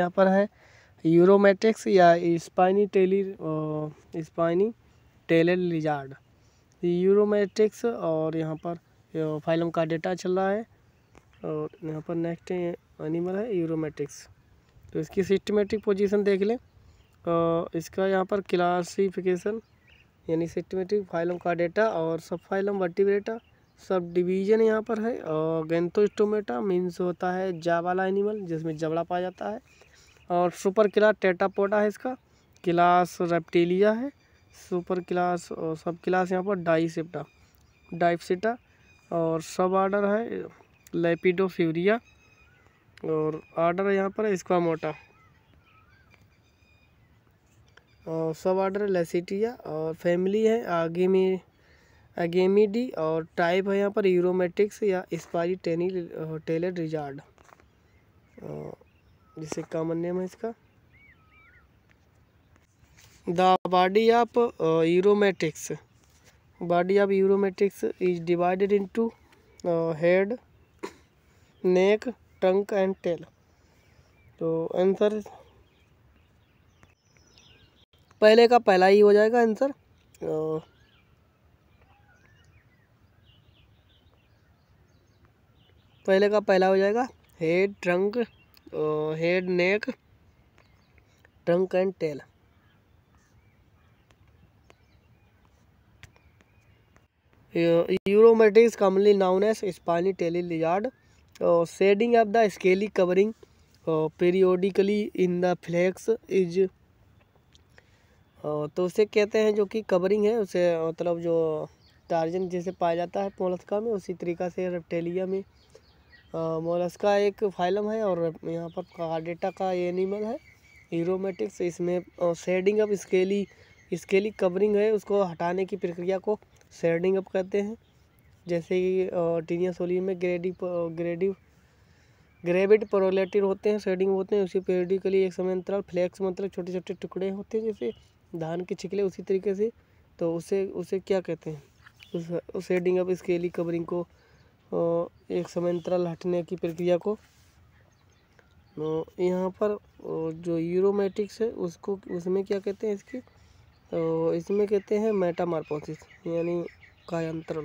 यहाँ पर है यूरोमेट्रिक्स या स्पाइनी टेलर लिजार्ड। यूरोमेट्रिक्स और यहाँ पर फाइलम का डेटा चल रहा है और यहाँ पर नेक्स्ट एनिमल है यूरोमेट्रिक्स। तो इसकी सिस्टमेटिक पोजीशन देख लें। इसका यहाँ पर क्लासिफिकेशन यानी सिस्टमेटिक फाइलम का डेटा और सब फाइलम वर्टिब्रेटा सब डिवीजन यहाँ पर है। और गैंथोस्टोमेटा मीन्स होता है जा वाला एनिमल जिसमें जबड़ा पाया जाता है। और सुपर क्लास टेट्रापोडा है, इसका क्लास रेप्टिलिया है, सुपर क्लास और सब क्लास यहाँ पर डाइप्सिटा और सब ऑर्डर है लेपिडोफ्यूरिया और ऑर्डर यहाँ पर है स्क्वामोटा और सब ऑर्डर लेसिटिया और फैमिली है अगेमिडी और टाइप है यहाँ पर यूरोमेट्रिक्स या स्पारी टेलर लिजार्ड जिसे कॉमन नेम है इसका। The body of Uromastix is divided into head, neck, trunk and tail. तो आंसर पहले का पहला ही हो जाएगा आंसर। पहले का पहला हो जाएगा head, trunk, head, neck, trunk and tail. Uromastix commonly known as spiny tailed lizard, shedding of the scaly covering periodically in the flakes is तो उसे कहते हैं जो कि कवरिंग है उसे मतलब जो टार्जन जैसे पाया जाता है मोलस्का में, उसी तरीका से रेप्टिलिया में मोलस्का एक फाइलम है और यहाँ पर कार्डेटा का एनिमल है यूरोमेट्रिक्स। इसमें शेडिंग ऑफ स्केली कवरिंग है, उसको हटाने की प्रक्रिया को शेडिंग अप कहते हैं। जैसे कि टीनिया सोलियम में ग्रेविड प्रोलेटिव होते हैं, शेडिंग होते हैं, उसी पीरियडिकली एक समांतराल फ्लैक्स मतलब छोटे छोटे टुकड़े होते हैं जैसे धान के छिकले, उसी तरीके से। तो उसे क्या कहते हैं, उस शेडिंग अप स्केली कवरिंग को एक समांतराल हटने की प्रक्रिया को यहाँ पर जो यूरोमेट्रिक्स है उसको उसमें क्या कहते हैं इसकी, तो इसमें कहते हैं मेटामॉर्फोसिस यानी कायांतरण।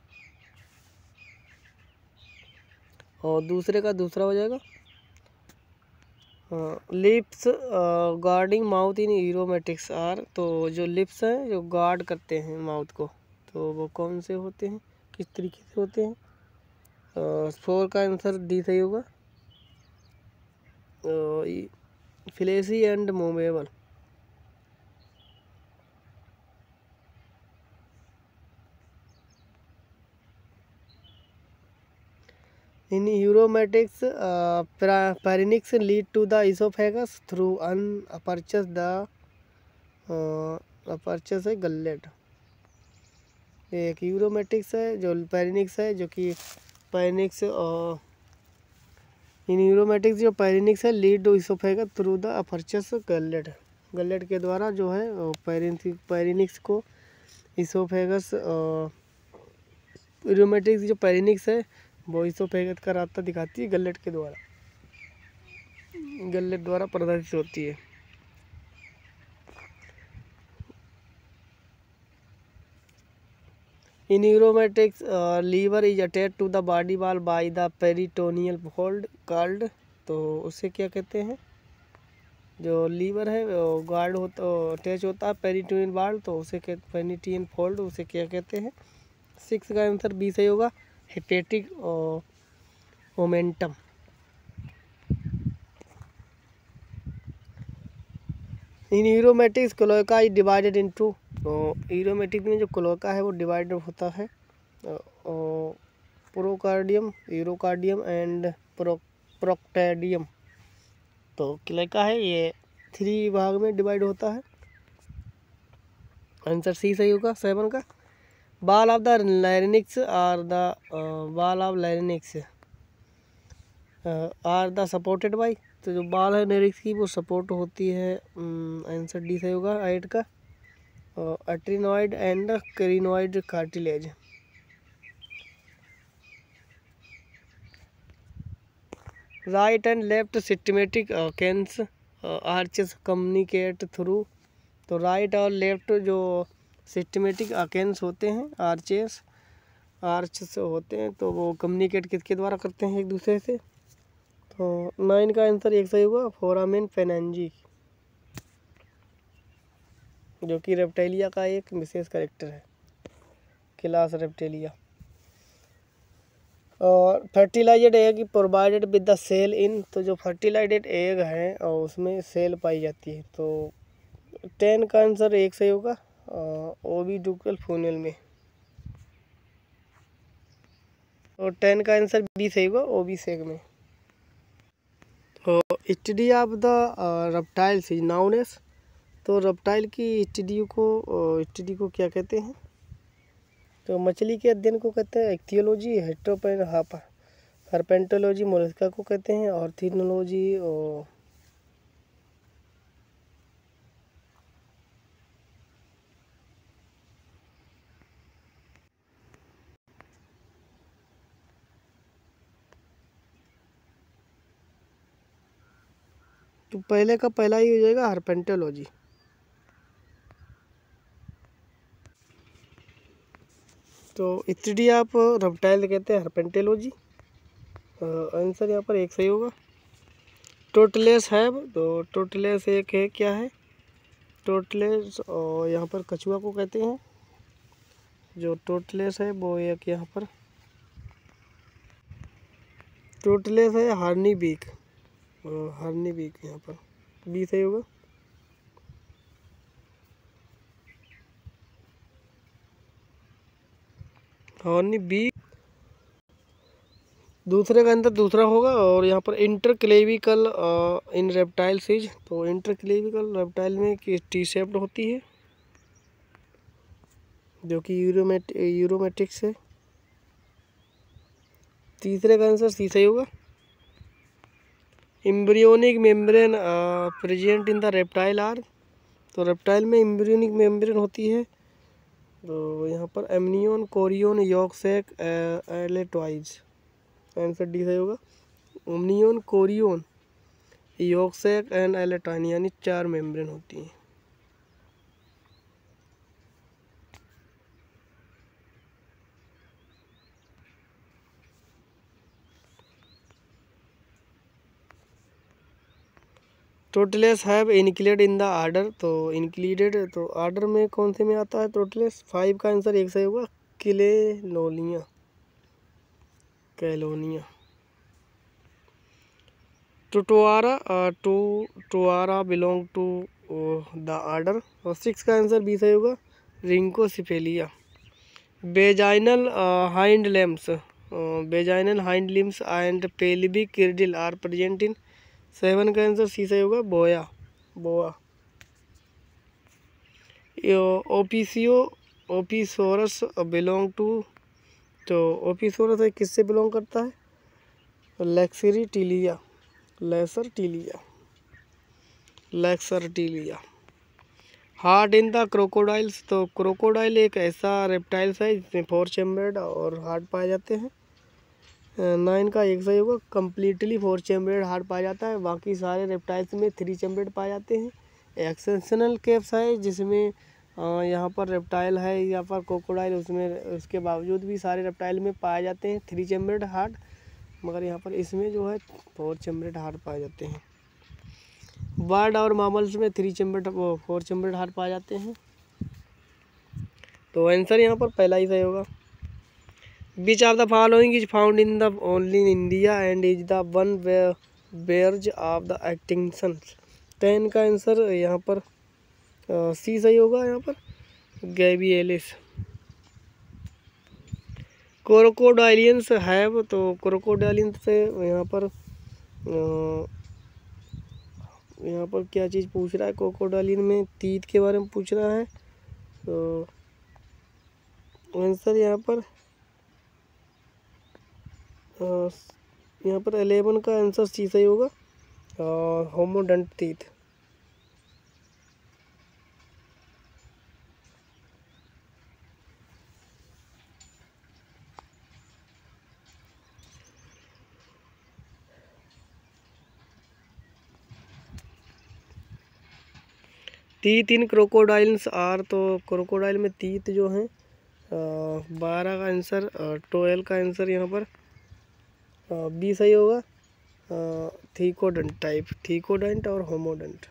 और दूसरे का दूसरा हो जाएगा lips guarding mouth in Uromastix are. तो जो लिप्स हैं जो गार्ड करते हैं माउथ को, तो वो कौन से होते हैं, किस तरीके से होते हैं। 4 का आंसर डी सही होगा, fleshy and movable. In Uromastix pharynx lead to the oesophagus through an apertures apertures है गलेट। एक यूरोमेट्रिक्स है जो पेरिनिक्स है जो कि पेरिनिक्स इन यूरोमेट्रिक्स जो पेरिनिक्स है lead to oesophagus through the apertures gullet के द्वारा जो है पेरिनिक्स को इसोफेगस यूरोमेट्रिक्स जो पेरिनिक्स है वो इसोफेगस का रास्ता दिखाती है गलेट द्वारा प्रदर्शित होती है। In Uromastix liver is attach to the body wall by the peritoneal fold called. तो उसे क्या कहते हैं, जो लीवर है वो गार्ड होता अटैच होता है पेरिटोनियल वॉल, तो उसे पेरिटोनियल फोल्ड उसे क्या कहते हैं। 6 का आंसर बी सही होगा, hepatic momentum. In Uromastix cloaca is divided into. तो यूरोमेट्रिक में जो क्लोएका है वो डिवाइड होता है प्रोकार्डियम, यूरोकार्डियम एंड प्रोक्टेडियम। तो क्लोएका है ये 3 भाग में डिवाइड होता है, आंसर सी सही होगा 7 का। Wall of the larynx are the wall of larynx are the supported by. तो जो बाल है लैरिंक्स की वो सपोर्ट होती है, आंसर डी सही होगा 8 का। Arytenoid and cricoid cartilage. Right and left systematic कैंस आर्चेस कम्युनिकेट थ्रू। तो राइट और लेफ्ट जो सिस्टमेटिक कैंस होते हैं, आर्चेस होते हैं, तो वो कम्युनिकेट किसके द्वारा करते हैं एक दूसरे से। तो 9 का आंसर एक सही हुआ, फोरामेन फेनेंजी, जो कि रेप्टाइलिया का एक विशेष कैरेक्टर है, क्लास रेप्टाइलिया। और fertilised egg provided with the shell in. तो जो फर्टिलाइज्ड एग है और उसमें सेल पाई जाती है। तो 10 का आंसर एक सही होगा, ओविड्यूकल फूनेल में। और 10 का आंसर बी सही होगा, ओवी सेग में। तो study of the reptiles is known as. तो रेप्टाइल की स्टडी को क्या कहते हैं। तो मछली के अध्ययन को कहते हैं इक्थियोलॉजी, हर्पेंटोलॉजी मोलस्का को कहते हैं, और ऑर्निथोलॉजी और तो पहले का पहला ही हो जाएगा, हर्पेंटोलॉजी। तो स्टडी ऑफ रेप्टाइल कहते हैं हर्पेंटोलॉजी। आंसर यहाँ पर एक सही होगा। टोटलेस है, तो टोटलेस एक है, क्या है टोटलेस, और यहाँ पर कछुआ को कहते हैं। जो टोटलेस है वो एक यहाँ पर टोटलेस है, हार्नी बीक, यहाँ पर बी सही होगा। हार्नी बीक दूसरे का अंतर दूसरा होगा। और यहाँ पर इंटरक्लेविकल इन रेप्टाइल सीज। तो इंटरक्लेविकल रेप्टाइल में टी शेप्ड होती है, जो कि यूरोमेटिक्स है। तीसरे का आंसर सी सही होगा। Embryonic membrane present in the reptile are. तो रेप्टाइल में एम्ब्रियोनिक मेम्ब्रेन होती है। तो यहाँ पर amnion, chorion, yolk sac, allantois. Answer D सही होगा। ओमनियन, कोरियन, यॉर्कशैक एंड एलेटॉइन, यानी 4 मेम्ब्रेन होती हैं। Turtles have included in the order. तो इनक्लूडेड तो आर्डर में कौन से में आता है टोटलेस। 5 का आंसर एक सही होगा, Chelonia. Tuatara belong to the order. और 6 का आंसर बी सही होगा, रिंकोसिफेलिया। बेजाइनल hind limbs and pelvic girdle are present in. 7 का आंसर सी सही होगा, बोआ। ओपिसोरस बिलोंग टू। तो ओपिसोरस किससे बिलोंग करता है, Lacertilia. Heart in the crocodiles. तो क्रोकोडाइल एक ऐसा रेप्टाइल्स है जिसमें 4 चैम्बर्ड और हार्ट पाए जाते हैं। 9 का एक सही होगा, कम्प्लीटली 4 चैम्बर्ड हार्ट पाया जाता है। बाकी सारे रेप्टाइल्स में 3 चैम्बर्ड पाए जाते हैं। एक्सेप्शनल केस है जिसमें यहाँ पर रेप्टाइल है, यहाँ पर क्रोकोडाइल, उसमें उसके बावजूद भी सारे रेप्टाइल में पाए जाते हैं 3 चैम्बर्ड हार्ट, मगर यहाँ पर इसमें जो है 4 चैम्बर्ड हार्ट पाए जाते हैं। बर्ड और मामल्स में 4 चैम्बर्ड हार्ट पाए जाते हैं। तो आंसर यहाँ पर पहला ही सही होगा। Which of the following is found in the only in India and is the one verge of the extinction. 10 का आंसर यहाँ पर सी सही होगा, यहाँ पर गैबियलिस। क्रोकोडाइलियंस हैव। तो क्रोकोडाइलियंस से यहाँ पर क्या चीज़ पूछ रहा है, क्रोकोडाइलियन में तीत के बारे में पूछ रहा है। तो आंसर यहाँ पर 11 का आंसर सी सही होगा, homodont teeth. Teeth in crocodiles are, तो क्रोकोडाइल में तीत जो हैं 12 का आंसर, 12 का आंसर यहाँ पर बी सही होगा। थीकोडेंट टाइप, थीकोडेंट और homodont.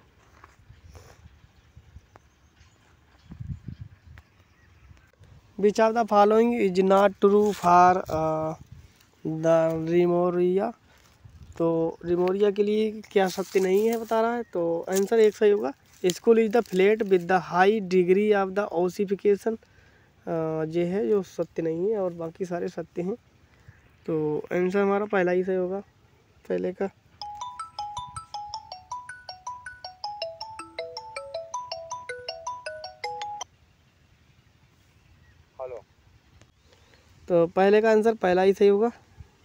Which of the following is not true for the Seymouria, तो रिमोरिया के लिए क्या सत्य नहीं है बता रहा है, तो आंसर एक सही होगा। Skull is the flat with the high degree of the ossification, ये है जो सत्य नहीं है और बाकी सारे सत्य हैं, तो आंसर हमारा पहला ही सही होगा, पहले का। हेलो, तो पहले का आंसर पहला ही सही होगा।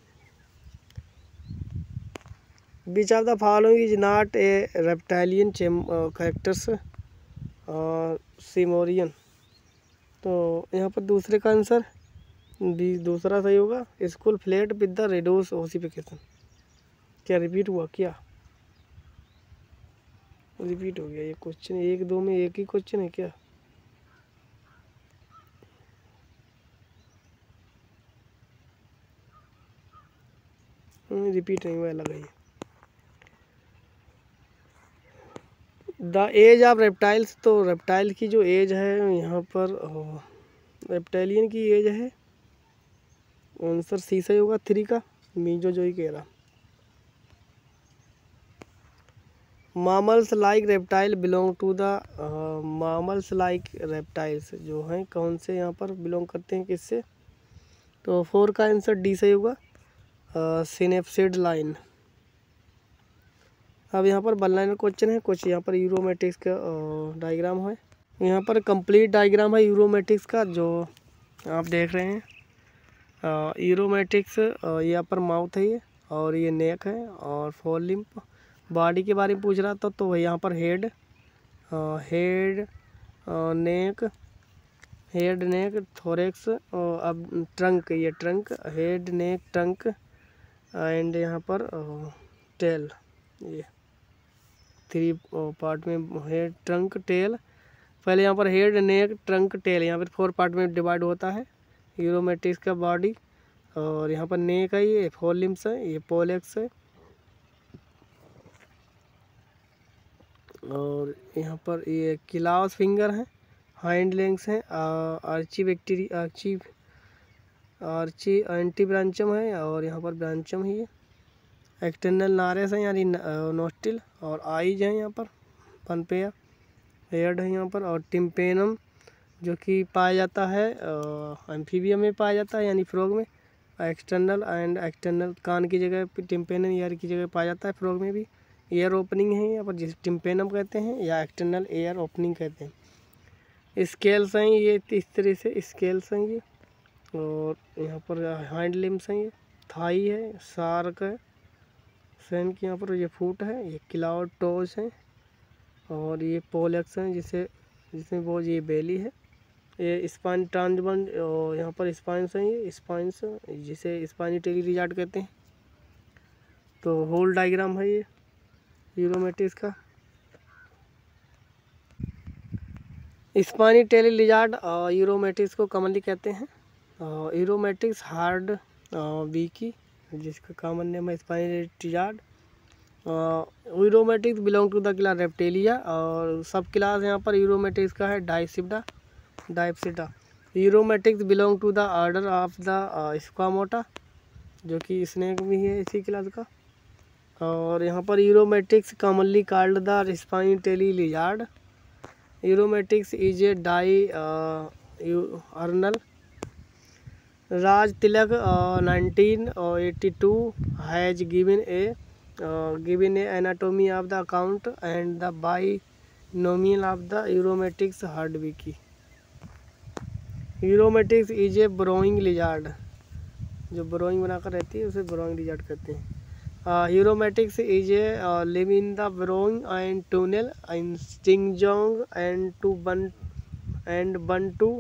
Which of the following is not a reptilian characters Seymourian, तो यहाँ पर दूसरे का आंसर बी दूसरा सही होगा। Skull flat with the reduced ossification, क्या रिपीट हुआ क्या? रिपीट हो गया ये क्वेश्चन, एक दो में एक ही क्वेश्चन है क्या? रिपीट नहीं हुआ, अलग है। द एज ऑफ रेप्टाइल्स, तो रेप्टाइल की जो एज है यहाँ पर रेप्टाइलियन की एज है, आंसर सी सही होगा 3 का, मीजो जो ही कह रहा। Mammals like reptile belong to the, mammals like reptiles जो हैं कौन से यहाँ पर बिलोंग करते हैं, किससे? तो 4 का आंसर डी सही होगा, सिनेप्सिड लाइन। अब यहाँ पर वन लाइनर क्वेश्चन है, कुछ यहाँ पर यूरोमेट्रिक्स का डायग्राम है, यहाँ पर कंप्लीट डायग्राम है यूरोमेट्रिक्स का जो आप देख रहे हैं। यूरोमेट्रिक्स यहाँ पर माउथ है ये, और ये नेक है, और फोर लिम्ब। बॉडी के बारे में पूछ रहा था तो यहाँ पर head, head neck, head neck thorax, अब ट्रंक, ये trunk, head neck trunk, and यहाँ पर टेल, ये 3 पार्ट में, हेड ट्रंक टेल। पहले यहाँ पर हेड नेक ट्रंक टेल, यहाँ पर 4 पार्ट में डिवाइड होता है यूरोमेट्रिक्स का बॉडी। और यहाँ पर नेक है, ये 4 लिम्स है, ये पोलेक्स है, और यहाँ पर ये क्लॉज फिंगर है, हाइंड लेग्स हैं, आर्ची बैक्टीरिया, आर्ची एंटी ब्रांचम है, और यहाँ पर ब्रांचम ही है। एक्सटर्नल नारेस है यानी नोस्टिल, और आईज है यहाँ पर 1 पेयर, हेड है यहाँ पर, और टिम्पेनम जो कि पाया जाता है एम्फीबियम में पाया जाता है यानी फ्रॉग में। एक्सटर्नल एंड एक्सटर्नल कान की जगह टिम्पेनम ईयर की जगह पाया जाता है, फ्रॉग में भी एयर ओपनिंग है यहाँ पर, जिस टिम्पेनम कहते हैं या एक्सटर्नल एयर ओपनिंग कहते हैं। स्केल्स हैं ये, इस तरह से स्केल्स हैं ये, और यहाँ पर हाइंड लिम्स हैं, ये थाई है, शार्क है, सैन की यहाँ पर ये फुट है, ये क्लाउड टोस है, और ये पोलेक्स हैं जिसमें वो ये बेली है, ये स्पाइन ट्रांसबन, और यहाँ पर स्पाइंस हैं, ये स्पाइंस जिसे स्पाइनी टेली लिजार्ड कहते हैं। तो होल डायग्राम है ये यूरोमेट्रिक्स का। स्पाइनी टेली लिजार्ड यूरोमेट्रिक्स को कॉमनली कहते हैं यूरोमेट्रिक्स हार्ड बीकी, जिसका कॉमन नेम है spiny lizard. Uromastix belong to the class Reptilia, और सब क्लास यहाँ पर यूरोमेट्रिक्स का है Diapsida. Uromastix belong to the order of the Squamata, जो कि स्नेक भी है इसी क्लास का। और यहाँ पर Uromastix commonly called the spiny tailed lizard. Uromastix is a diurnal. Raj Tilak 1982 has given a anatomy of the account and the binomial of the Uromastix hardwickii. Uromastix is a burrowing lizard, जो burrowing बनाकर रहती है उसे ब्रोइंग lizard कहते हैं। Uromastix is a live in the burrowing and tunnel in स्टिंगजोंग and बन to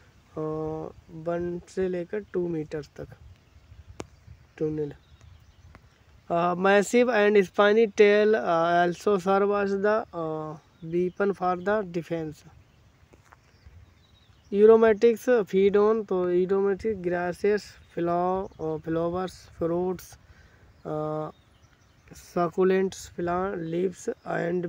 1 से लेकर 2 मीटर तक tunnel. Massive and spiny tail also serve as the weapon for the defense. Aromatics feed on, तो aromatic grasses, flowers, fruits, succulents, plant leaves, and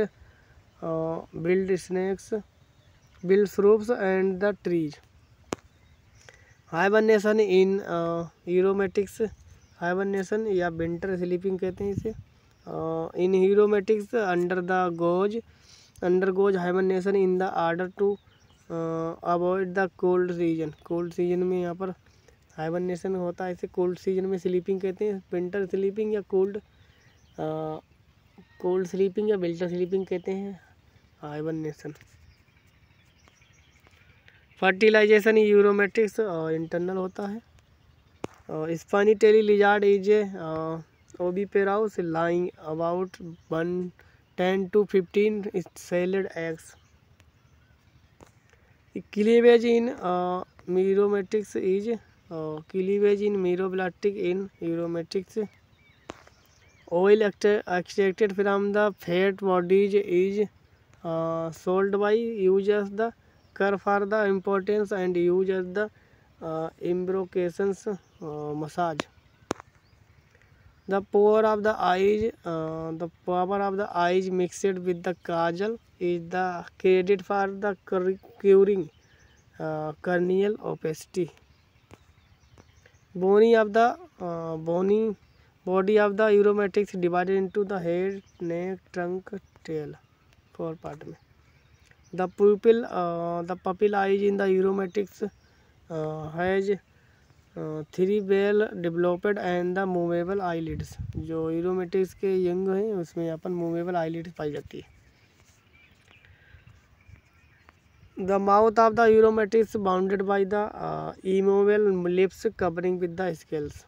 build snakes, build shrubs and the trees. Hibernation in Uromastix, hibernation या winter sleeping कहते हैं इसे। In Uromastix undergoes hibernation in the order to avoid the cold season. Cold season में यहाँ पर hibernation होता है, इसे कोल्ड सीजन में स्लीपिंग कहते हैं। विंटर स्लीपिंग या कोल्ड स्लीपिंग या विंटर स्लीपिंग कहते हैं हाइबरनेशन। फर्टिलाइजेशन यूरोमेटिक्स इंटरनल होता है। Spiny tailed lizard is oviparous laying about 10 to 15 shelled eggs. Cleavage in Meromatics is cleavage in Meroblastic in Uromatics. Oil extracted from the fat bodies is sold by use as the curve for the importance and use as the embrocations massage. The power of the eyes mixed with the kajal is the credit for the curing corneal opacity. Body of the aromatics divided into the head, neck, trunk, tail, 4 part में. The pupil eyes in the aromatics has 3 well developed and the movable eyelids. जो aromatics के young हैं उसमें यहाँ पर movable eyelids पाई जाती है. The mouth of the aromatics bounded by the immovable lips covering with the scales.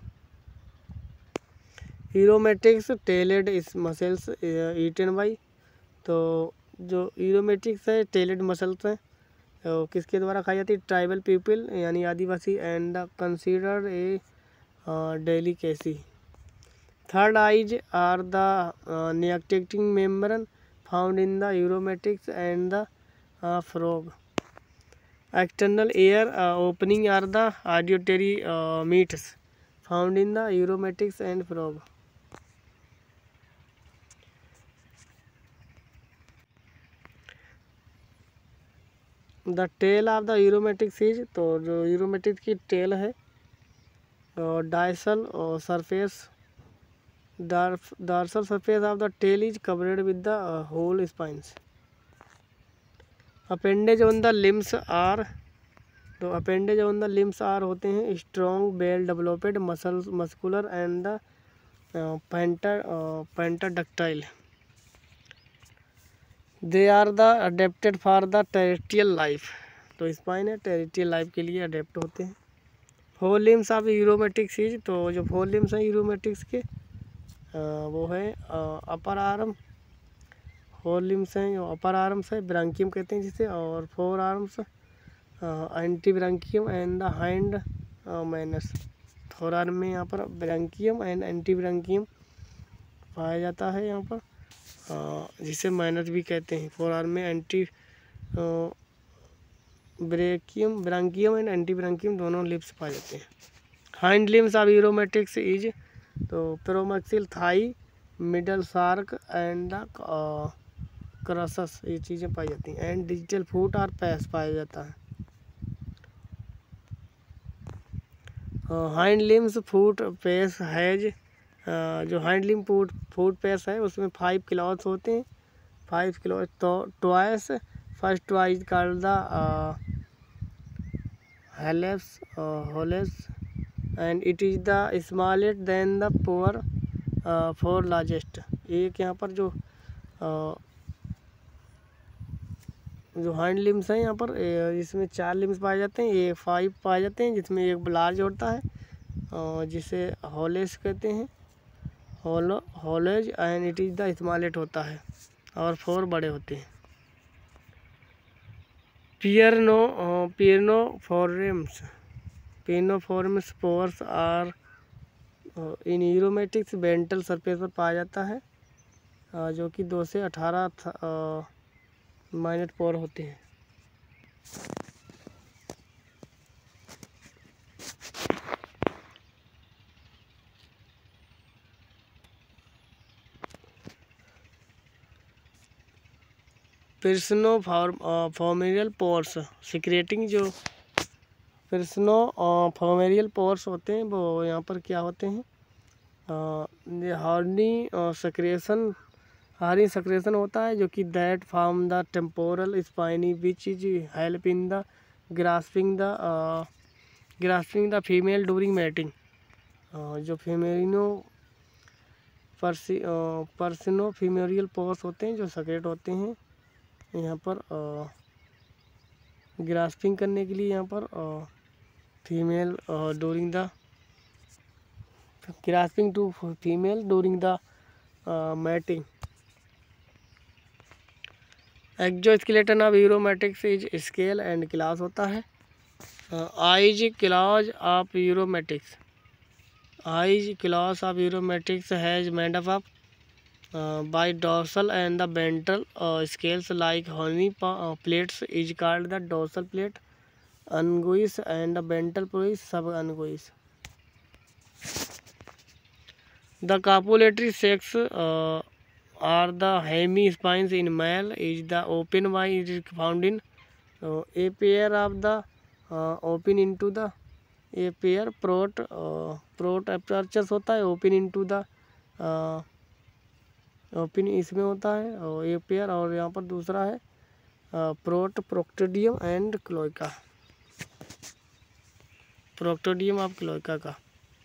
Aromatics tailed muscles eaten by, तो जो aromatics है tailed muscles हैं किसके द्वारा खाई जाती है? ट्राइबल पीपल यानी Adivasi and considered a delicacy. Third eyes are the nictitating membrane found in the Uromastix and the frog. External ear opening are the auditory meatus found in the Uromastix and frog. The tail of the Uromastix is, तो जो Uromastix की tail है dorsal surface of the tail is covered with the whole spines. Appendage on the limbs are, तो appendage on the limbs are होते हैं strong well developed muscular and the pentadactyl. They are the adapted for the terrestrial life, तो spine है terrestrial life के लिए adapt होते हैं. Four limbs of Uromastix is, तो जो फोर लिम्स हैं यूरोमेटिक्स के वो है अपर आर्म. फोर लिम्स हैं जो अपर आर्म्स है ब्रांकियम कहते हैं जिसे, और forearms antebrachium and the hand manus. Forearm में यहाँ पर ब्रांकियम एंड एंटी ब्रांकियम पाया जाता है यहाँ पर जिसे माइनस भी कहते हैं. फोर आर्म में antebrachium and antebrachium दोनों लिप्स पाए जाते हैं. Hind limbs of Uromastix is, तो proximal thigh middle shank and the crus ये चीज़ें पाई जाती हैं. एंड डिजिटल फुट और पैस पाया जाता है. Hind limbs foot pes has, जो हाइंड लिम फुट पैस है उसमें 5 क्लॉथ्स होते हैं. 5 क्लॉथ तो toes, first toe is called the hallux and it is the smallest than the four largest. एक यहाँ पर जो हाइंड लिम्स हैं यहाँ पर इसमें 4 लिम्स पाए जाते हैं, ये 5 पाए जाते हैं जिसमें एक लार्ज होता है जिसे होलेस कहते हैं, hallux and it is the smallest होता है, और 4 बड़े होते हैं. Preanofemoral pores are in Uromastix ventral surface पर पाया जाता है जो कि 2 से 18 माइनट पोर होते हैं। पर्सनोफॉर्मेरियल पोर्स सिक्रेटिंग, जो पर्सनोफॉर्मेरियल पोर्स होते हैं वो यहाँ पर क्या होते हैं, हार्नी सक्रेशन होता है, जो कि that form the temporal spiny which is help in the grasping the female during mating. जो पर्सनोफॉर्मेरियल पोर्स होते हैं जो सक्रेट होते हैं यहाँ पर ग्रास्पिंग करने के लिए, यहाँ पर female during the grasping to female during the mating. Exoskeleton of Uromastix is scale and claws होता है। Each claw of Uromastix, each claw of Uromastix has made up of by dorsal and the ventral scales like honey plates is called the dorsal plate, unguis, and the ventral plate subunguis. The copulatory sacs are the hemispines in male is the open Y is found in a pair of the open into the a pair prot apertures होता है, open into the open इसमें होता है और एक pair, और यहाँ पर दूसरा है proctodeum and cloaca, proctodeum of cloaca का।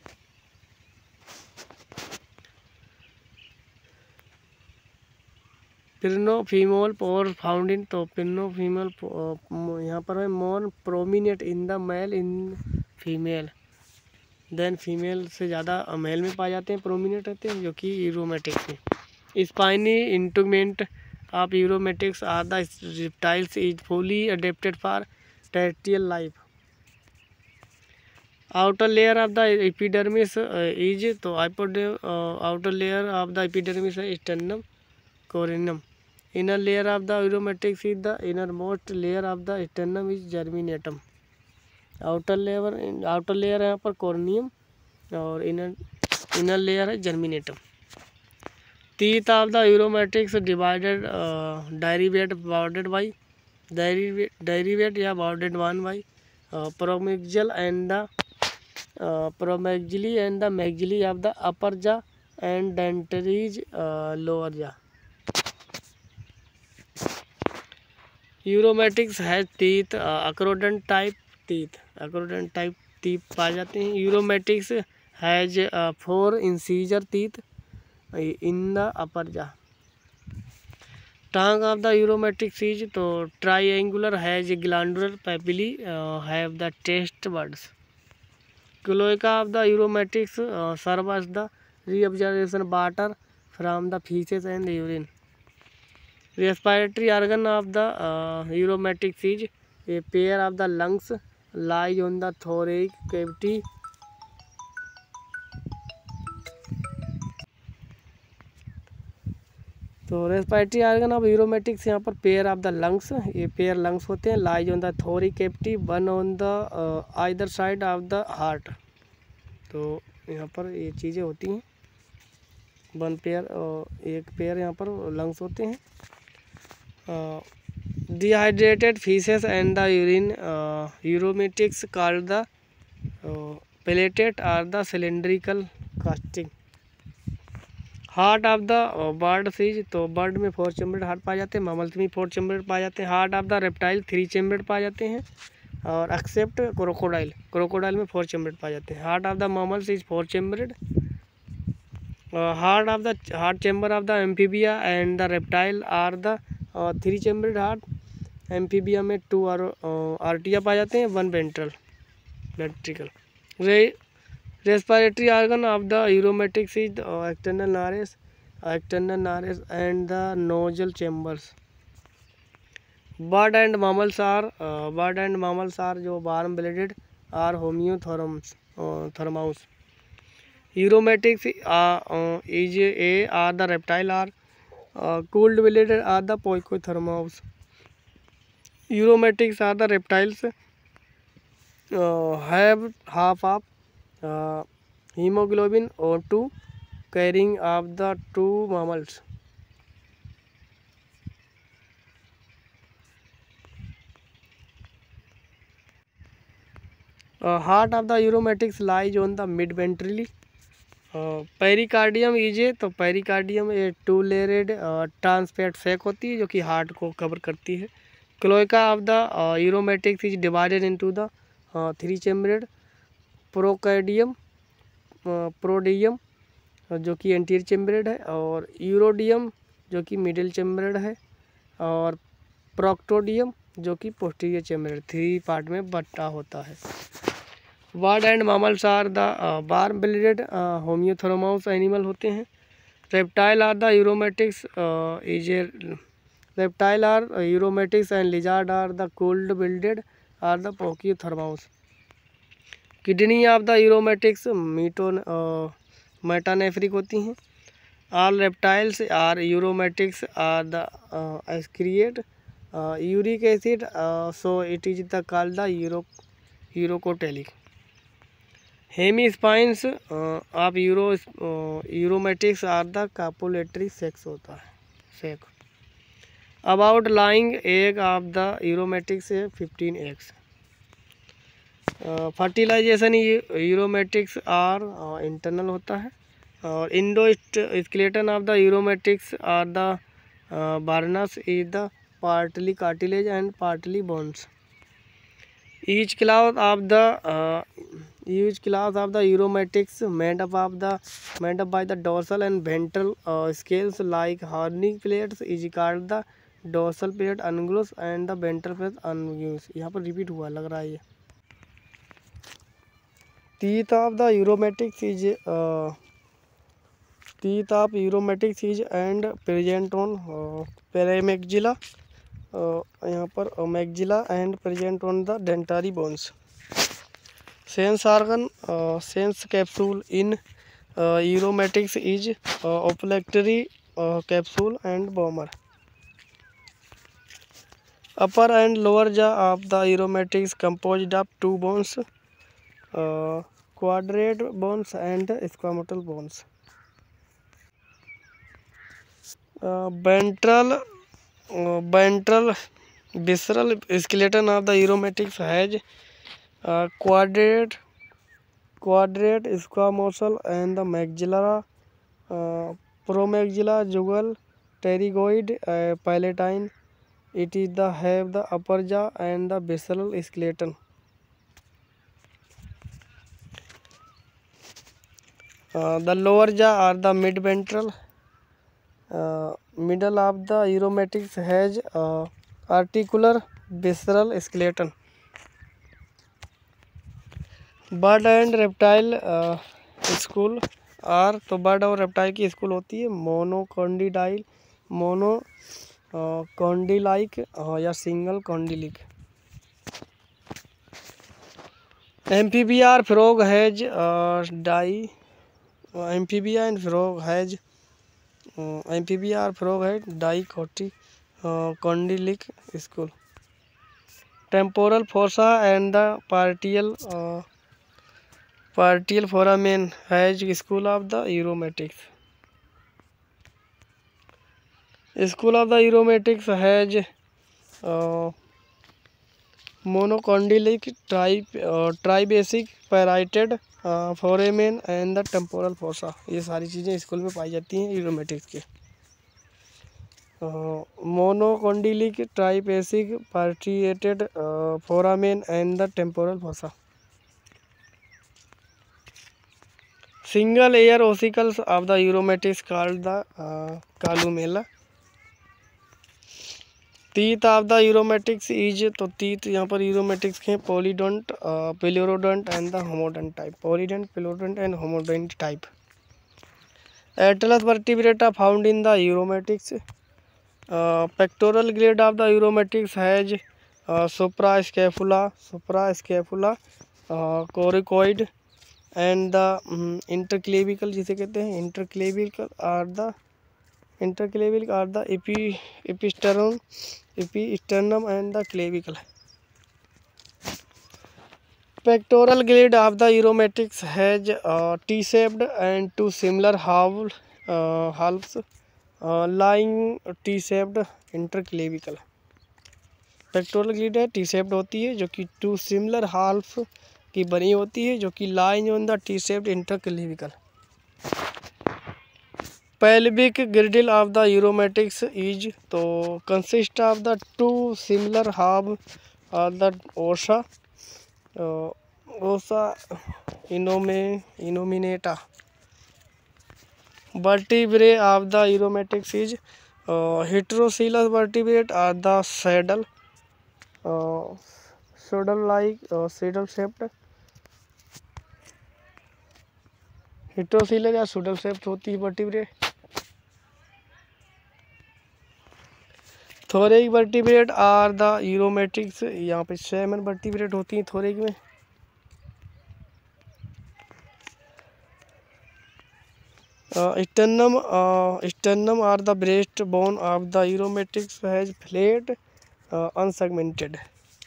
पिर्नोफीमोल पोर फाउंड इन, तो पिर्नोफीमोल यहाँ पर है more prominent in the male in female, then female से ज़्यादा मेल में पाए जाते हैं, प्रोमिनेट रहते हैं, जो कि यूरोमेटिक्स में। Spiny integument of यूरोमेटिक्स are the reptiles is fully adapted for terrestrial life. Outer layer of the epidermis is, तो outer layer of the epidermis है sternum corneum. Inner layer of the Uromastix is the innermost layer of the sternum is germinatum. outer layer है यहाँ पर corneum और inner layer है germinatum. Teeth of the Uromastix divided derivate bounded by derivate या bounded one by promaxillary and the maxillary of the upper jaw and dentaries lower jaw. Uromastix has teeth acrodont type teeth पाए जाते हैं। Uromastix has 4 incisor teeth in the upper jaw. Tongue of the Uromastix is, तो triangular has glandular papillae have the taste buds. Cloaca of the Uromastix serve as the reabsorption water from the feces and urine. Respiratory organ of the Uromastix is a pair of the lungs lies on the thoracic cavity. तो respiratory organ of Uromastix यहाँ पर pair of the lungs, ये pair lungs होते हैं, lies on the thoracic cavity, one on the either side of the heart. तो यहाँ पर ये चीज़ें होती हैं, वन पेयर, एक पेयर यहाँ पर लंग्स होते हैं। Dehydrated faeces and the urine Uromastix called the pelleted are the cylindrical casting. Heart of the bird sees, तो बर्ड में 4 चैम्बर्ड हार्ट पाए जाते हैं, मैमल्स में 4 चैम्बर्ड पाए जाते हैं। Heart of the reptile 3 chambered पाए जाते हैं, और एक्सेप्ट क्रोकोडाइल में 4 चैम्बर्ड पाए जाते हैं। Heart of the mammals is 4 chambered. Heart chamber of the amphibia and the reptile are the 3 chambered heart. Amphibia में 2 आर्टिया पाए जाते हैं, 1 ventricle. Respiratory organ of the Uromastix is external nares and the nasal chambers. Bird and mammals are जो warm blooded are homothormous. Uromastix is are the reptile are cold blooded are the poikilothormous. Uromatics are the reptiles have half of hemoglobin or two carrying of the two mammals. Heart of the uromatics lies on the mid-ventrally. Pericardium is तो pericardium ये to layered ट्रांसपेट sac होती है जो कि heart को cover करती है। Cloaca of the Uromastix is divided into the three chambered proctodeum urodeum जो कि एंटीरियर चैम्बर्ड है, और यूरोडियम जो कि मिडिल चैम्बर्ड है, और प्रोक्टोडियम जो कि पोस्टीरियर चैम्बर्ड। थ्री पार्ट में बटा होता है। Bird and mammals are the warm blooded homeothermous animal होते हैं। Reptile are the Uromastix reptile are Uromastix and lizard are the cold blooded are the poikilothermous. Kidney of the Uromastix metanephric होती हैं। All reptiles are Uromastix are the excrete uric acid so it is the called the uricotelic. Hemipenes of Uromastix are the copulatory sacs होता है sac. About laying egg of the यूरोमेटिक्स 15 eggs. Fertilisation Uromastix are internal होता है, और endoskeleton of the Uromastix are the bones is the partly cartilage and partly bones. Each class of the uromatics made up by the dorsal and ventral scales like horny plates is called the dorsal plate unguis and the ventral plate unguis। यहाँ पर repeat हुआ लग रहा है ये। Teeth of the uromatics is and present on premaxilla यहाँ पर maxilla and present on the dentary bones. Sense organ sense capsule in Uromastix is olfactory capsule and vomer. Upper and lower jaw of the Uromastix composed of two bones quadrate bones and squamosal bones. Ventral visceral skeleton of the uromatics has quadrate squamosal and the maxilla promaxilla jugal pterygoid palatine. It is the have the upper jaw and the visceral skeleton. The lower jaw are the mid-ventral. Middle of the uromatics has articular visceral skeleton. Bird and reptile skull are तो bird और reptile की skull होती है monocondylic या single condylic. Amphibia frog has dicondylic skull. Temporal fossa and the partial foramen has school of the uromatics. School of the uromatics has monocondylic tribasic parieted foramen and the temporal fossa। ये सारी चीज़ें school में पाई जाती हैं Uromastix के। Monocondylic triapsid parietal foramen and the temporal fossa. Single ear ossicles of the Uromastix called the columella. Teeth of the Uromastix is तो teeth यहाँ पर यूरोमेटिक्स के polyphyodont pleurodont and the homodont type. Polyphyodont pleurodont and homodont type. Atlas vertebrata found in the Uromastix. Pectoral girdle of the Uromastix has suprascapula coracoid and the interclavicle जिसे कहते हैं interclavicle are the episternum sternum and the clavicle. Pectoral gland of the uromatics has T-shaped and two similar halves lying T-shaped interclavicle. Pectoral ग्लैंड है T shaped होती है, जो कि to similar half की बनी होती है, जो कि lying on the T shaped interclavicle. Pelvic girdle of the Uromastix is तो consist of the two similar half the ossa innominata. Vertebrae of the Uromastix is heterocoelous vertebrate are the saddle shaped. heterocoelous या saddle shaped होती है vertebrate. Thoracic vertebrate are the Uromastix. यहाँ पे 7 vertebrate होती हैं थोरेक में. Sternum are the breastbone of the uromatics has flat unsegmented.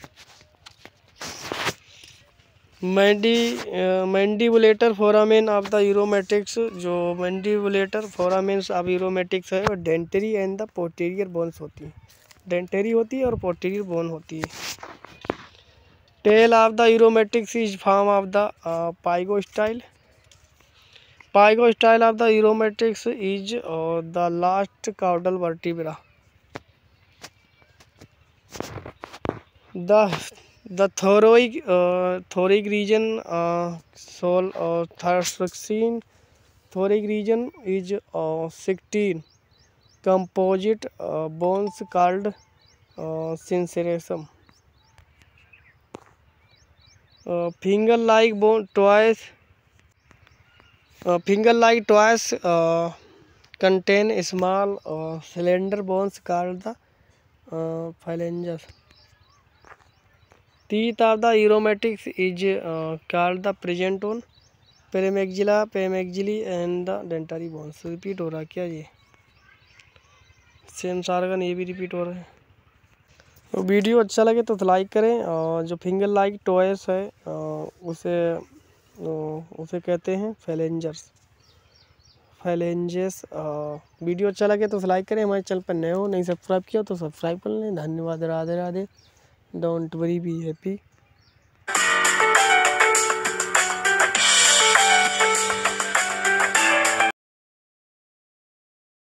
Mandibulator foramen of the uromatics, जो mandibulator foramens of uromatics है वो dentary and the posterior bones होती है. डेंटरी होती है और पोस्टीरियर बोन होती है. Tail of the Uromastix is form of the pygostyle. Pygostyle of the uromatics is the last caudal vertebra. The thoracic region, thoracic region is 16 composite bones called synceratum. Finger-like bone twice. Finger-like toys contain small slender bones called the phalanges. Teeth of the uromatics is called the present on premaxilla and the dentary bones. Repeat हो रहा क्या ये? Same सारगन ये भी repeat हो रहा है. तो वीडियो अच्छा लगे तो लाइक करें. और जो फिंगर लाइक टॉयस है उसे कहते हैं फैलेंजेस. वीडियो अच्छा लगे तो लाइक करें. हमारे चैनल पर नए हो नहीं सब्सक्राइब किया तो सब्सक्राइब कर लें. धन्यवाद. Radhe Radhe. Don't worry, be happy.